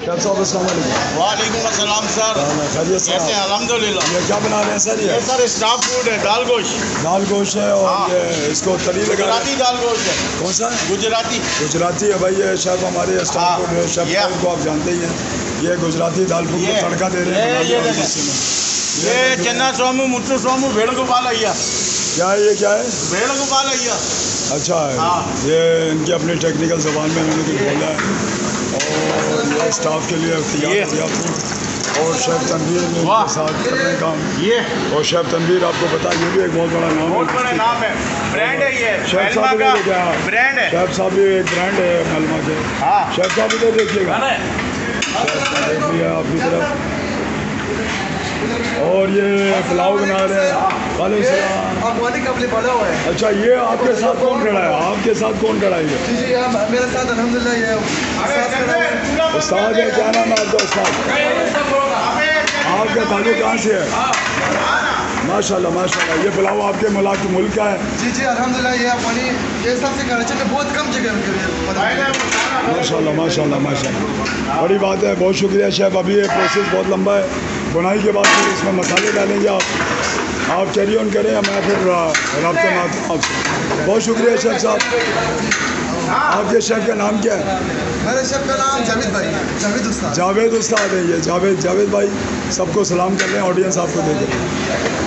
Chef साहब अस्सलाम वालेकुम। वालेकुम अस्सलाम सर। खैरियत से? कैसे हैं? अल्हम्दुलिल्लाह। ये क्या बना रहे हैं सर? ये सर स्टाफ फूड है, दाल गोश्त। दाल गोश्त है और हाँ। ये इसको तली लगा रहे गुजराती हैं। दाल गोश्त है। कौन सा? गुजराती। गुजराती है भाई। ये शेफ हमारे स्टाफ हाँ। फूड है, शेफ साहब को आप जानते ही हैं। ये गुजराती दाल फूड को तड़का दे रहे हैं। ये चन्ना स्वामी मुट्टू स्वामी भेड़ गोपाल अय्या। क्या है ये? क्या है? भेड़ गोपाल अय्या। अच्छा है। हाँ। ये इनकी अपनी टेक्निकल ज़बान में मैंने कुछ बोला है और ये स्टाफ के लिए तैयार हो गया फूड। और शेफ तनवीर ने इनके साथ कर रहे हैं काम। ये और शेफ तनवीर आपको पता है ये भी एक बहुत बड़ा नाम है। बहुत बड़ा नाम है, ब्रांड है ये। शेफ साहब का इधर क्या ब्रांड है। शेफ साहब भी एक ब्रांड है मलमा के। हाँ। शेफ साहब इधर देखिएगा। शेफ साहब देख लिया आपकी तरफ। और ये पुलाव बना रहे हैं। अच्छा, ये आपके साथ कौन खड़ा है? आपके साथ कौन खड़ा है? जी जी, मेरे साथ अल्हम्दुलिल्लाह ये उस्ताद है। क्या नाम है आपका उस्ताद? आपका ताल्लुक कहाँ से है? माशाल्लाह माशाल्लाह। ये पुलाव आपके मुल्क का है? जी जी अल्हम्दुलिल्लाह। ये अफगानी ये सबसे कराची में बहुत कम जगह माशाल्लाह माशाल्लाह माशाल्लाह। बड़ी बात है, बहुत शुक्रिया शेफ। अभी ये प्रोसेस बहुत लंबा है। बुनाई के बाद फिर इसमें मसाले डालेंगे आप कैरी ऑन करें, मैं फिर रब्ता में आता हूँ आपसे। बहुत शुक्रिया शेफ साहब। आपके शेफ का नाम क्या है? मेरे शेफ का नाम जावेद भाई, जावेद उस्ताद। जावेद उस्ताद है ये। जावेद भाई सबको सलाम कर रहे हैं, ऑडियंस आपको दे दें।